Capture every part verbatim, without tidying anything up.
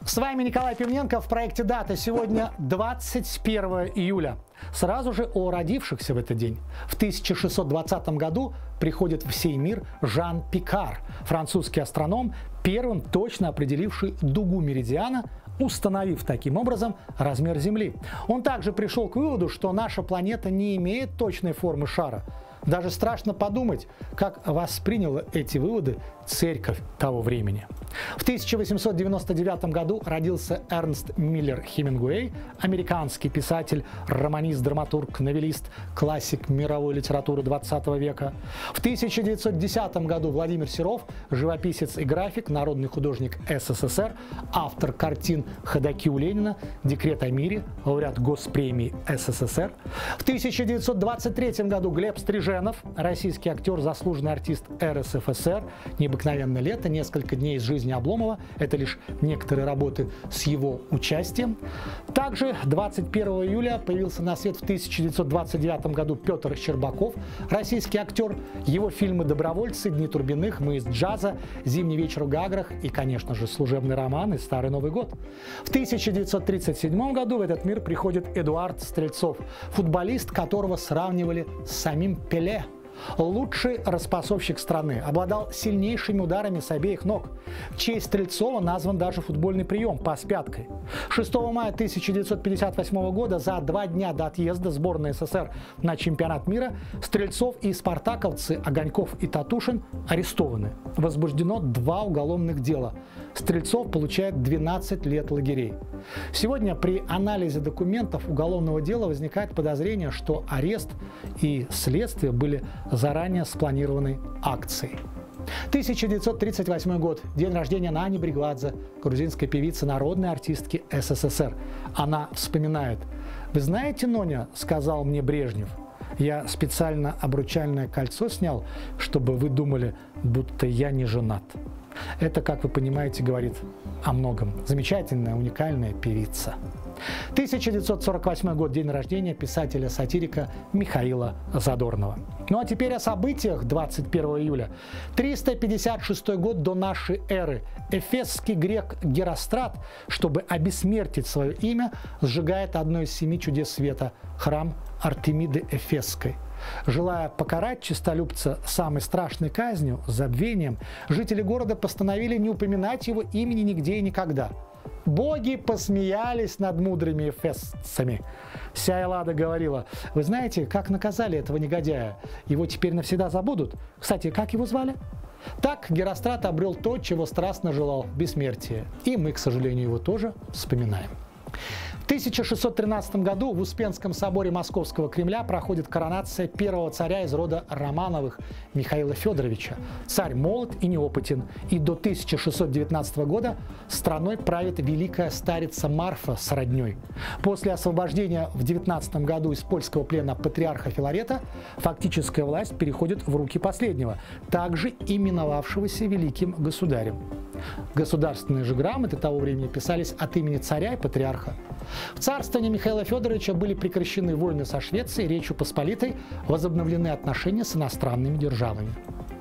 С вами Николай Пивненко в проекте «Дата». Сегодня двадцать первое июля. Сразу же о родившихся в этот день. В тысяча шестьсот двадцатом году приходит в сей мир Жан Пикар, французский астроном, первым точно определивший дугу меридиана, установив таким образом размер Земли. Он также пришел к выводу, что наша планета не имеет точной формы шара. Даже страшно подумать, как восприняла эти выводы церковь того времени. В тысяча восемьсот девяносто девятом году родился Эрнст Миллер Хемингуэй, американский писатель, романист, драматург, новеллист, классик мировой литературы двадцатого века. В тысяча девятьсот десятом году Владимир Серов, живописец и график, народный художник СССР, автор картин «Ходоки у Ленина», «Декрет о мире», лауреат Госпремии СССР. В тысяча девятьсот двадцать третьем году Глеб Стриженов, российский актер, заслуженный артист РСФСР, «Необыкновенное лето», «Несколько дней из жизни Обломова». Это лишь некоторые работы с его участием. Также двадцать первого июля появился на свет в тысяча девятьсот двадцать девятом году Петр Щербаков, российский актер. Его фильмы «Добровольцы», «Дни Турбиных», «Мы из джаза», «Зимний вечер в Гаграх» и, конечно же, служебный роман и «Старый Новый год». В тысяча девятьсот тридцать седьмом году в этот мир приходит Эдуард Стрельцов, футболист, которого сравнивали с самим Пеле. Лучший распасовщик страны, обладал сильнейшими ударами с обеих ног. В честь Стрельцова назван даже футбольный прием «пас пяткой». шестого мая тысяча девятьсот пятьдесят восьмого года, за два дня до отъезда сборной СССР на чемпионат мира, Стрельцов и спартаковцы Огоньков и Татушин арестованы. Возбуждено два уголовных дела. Стрельцов получает двенадцать лет лагерей. Сегодня при анализе документов уголовного дела возникает подозрение, что арест и следствие были заранее спланированной акцией. тысяча девятьсот тридцать восьмой год. День рождения Нани Бригвадзе, грузинской певицы, народной артистки СССР. Она вспоминает: «Вы знаете, Ноня, — сказал мне Брежнев, — я специально обручальное кольцо снял, чтобы вы думали, будто я не женат». Это, как вы понимаете, говорит о многом. Замечательная, уникальная певица. тысяча девятьсот сорок восьмой год. День рождения писателя-сатирика Михаила Задорнова. Ну а теперь о событиях двадцать первого июля. триста пятьдесят шестой год до нашей эры. Эфесский грек Герострат, чтобы обессмертить свое имя, сжигает одно из семи чудес света – храм Артемиды Эфесской. Желая покарать честолюбца самой страшной казнью – забвением, жители города постановили не упоминать его имени нигде и никогда. Боги посмеялись над мудрыми эфесцами. Вся Эллада говорила: «Вы знаете, как наказали этого негодяя? Его теперь навсегда забудут. Кстати, как его звали?» Так Герострат обрел то, чего страстно желал – бессмертие. И мы, к сожалению, его тоже вспоминаем. В тысяча шестьсот тринадцатом году в Успенском соборе Московского Кремля проходит коронация первого царя из рода Романовых Михаила Федоровича. Царь молод и неопытен, и до тысяча шестьсот девятнадцатого года страной правит великая старица Марфа с родней. После освобождения в девятнадцатом году из польского плена патриарха Филарета фактическая власть переходит в руки последнего, также именовавшегося великим государем. Государственные же грамоты того времени писались от имени царя и патриарха. В царствовании Михаила Федоровича были прекращены войны со Швецией, Речью Посполитой, возобновлены отношения с иностранными державами.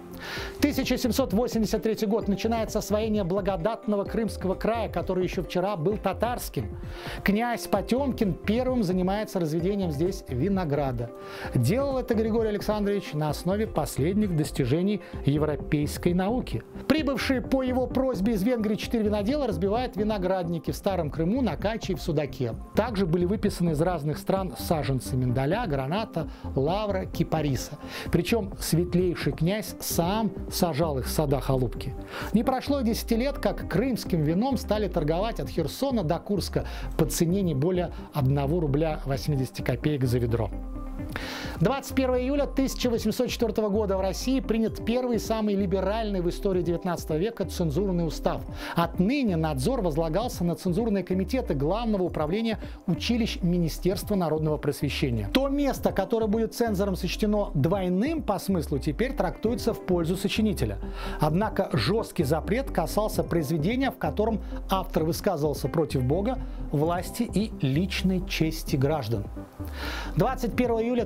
тысяча семьсот восемьдесят третий год. Начинается освоение благодатного Крымского края, который еще вчера был татарским. Князь Потемкин первым занимается разведением здесь винограда. Делал это Григорий Александрович на основе последних достижений европейской науки. Прибывшие по его просьбе из Венгрии четыре винодела разбивают виноградники в Старом Крыму, на Каче и в Судаке. Также были выписаны из разных стран саженцы миндаля, граната, лавра, кипариса. Причем светлейший князь сам сажал их в садах Алупки. Не прошло и десяти лет, как крымским вином стали торговать от Херсона до Курска по цене не более одного рубля восьмидесяти копеек за ведро. двадцать первого июля тысяча восемьсот четвёртого года в России принят первый и самый либеральный в истории девятнадцатого века цензурный устав. Отныне надзор возлагался на цензурные комитеты Главного управления училищ Министерства народного просвещения. То место, которое будет цензором сочтено двойным по смыслу, теперь трактуется в пользу сочинителя. Однако жесткий запрет касался произведения, в котором автор высказывался против Бога, власти и личной чести граждан. двадцать первого июля тысяча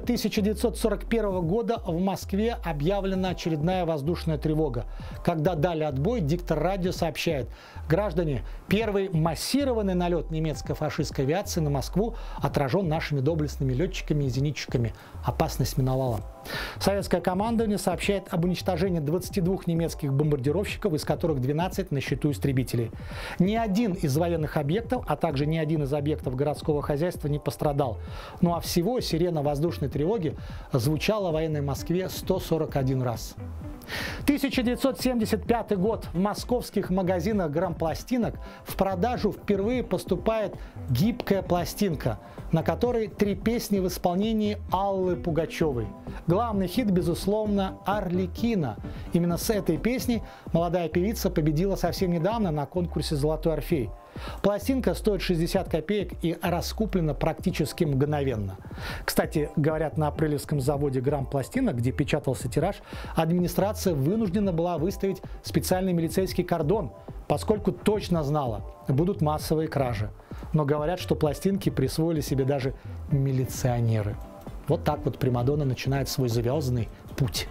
девятьсот сорок первого года в Москве объявлена очередная воздушная тревога. Когда дали отбой, диктор радио сообщает: граждане, первый массированный налет немецкой фашистской авиации на Москву отражен нашими доблестными летчиками и зенитчиками. Опасность миновала. Советское командование сообщает об уничтожении двадцати двух немецких бомбардировщиков, из которых двенадцать на счету истребителей. Ни один из военных объектов, а также ни один из объектов городского хозяйства не пострадал. Ну а всего сирена воздушной тревоги звучала в военной Москве сто сорок один раз. тысяча девятьсот семьдесят пятый год. В московских магазинах грампластинок в продажу впервые поступает гибкая пластинка, на которой три песни в исполнении Аллы Пугачевой. Главный хит, безусловно, «Арлекино». Именно с этой песней молодая певица победила совсем недавно на конкурсе «Золотой Орфей». Пластинка стоит шестьдесят копеек и раскуплена практически мгновенно. Кстати, говорят, на апрелевском заводе грампластинок, где печатался тираж, администрация вынуждена была выставить специальный милицейский кордон, поскольку точно знала, будут массовые кражи. Но говорят, что пластинки присвоили себе даже милиционеры. Вот так вот примадонна начинает свой звездный путь.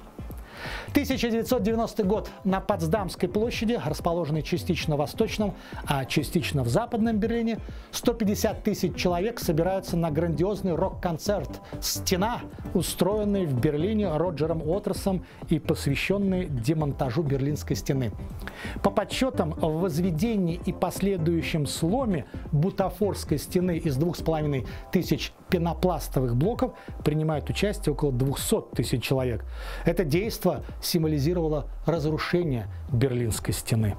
тысяча девятьсот девяностый год. На Потсдамской площади, расположенной частично в восточном, а частично в западном Берлине, сто пятьдесят тысяч человек собираются на грандиозный рок-концерт «Стена», устроенный в Берлине Роджером Уотерсом и посвященный демонтажу Берлинской стены. По подсчетам, в возведении и последующем сломе бутафорской стены из двух с половиной тысяч пенопластовых блоков принимают участие около двухсот тысяч человек. Это действо символизировало разрушение Берлинской стены.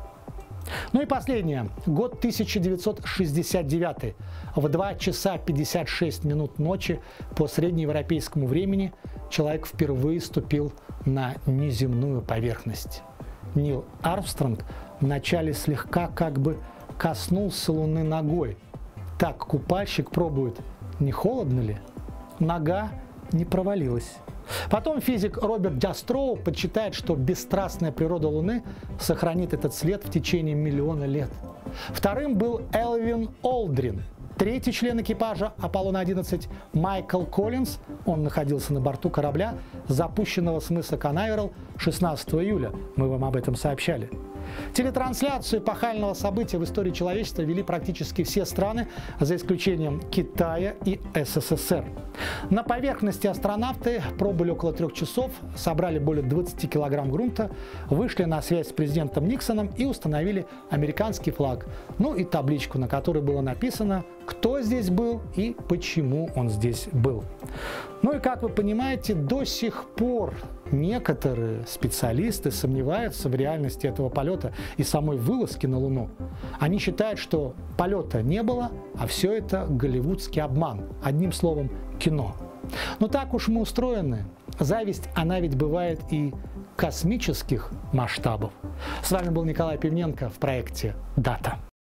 Ну и последнее. Год тысяча девятьсот шестьдесят девятый. В два часа пятьдесят шесть минут ночи по среднеевропейскому времени человек впервые ступил на неземную поверхность. Нил Армстронг вначале слегка как бы коснулся Луны ногой. Так купальщик пробует, не холодно ли? Нога не провалилась. Потом физик Роберт Джастроу подсчитает, что бесстрастная природа Луны сохранит этот след в течение миллиона лет. Вторым был Элвин Олдрин. Третий член экипажа Аполлона одиннадцать Майкл Коллинз, он находился на борту корабля, запущенного с мыса Канаверал шестнадцатого июля. Мы вам об этом сообщали. Телетрансляцию эпохального события в истории человечества вели практически все страны, за исключением Китая и СССР. На поверхности астронавты пробыли около трех часов, собрали более двадцати килограмм грунта, вышли на связь с президентом Никсоном и установили американский флаг, ну и табличку, на которой было написано, кто здесь был и почему он здесь был. Ну и, как вы понимаете, до сих пор некоторые специалисты сомневаются в реальности этого полета и самой вылазки на Луну. Они считают, что полета не было, а все это голливудский обман. Одним словом, кино. Но так уж мы устроены. Зависть, она ведь бывает и космических масштабов. С вами был Николай Пивненко в проекте «Дата».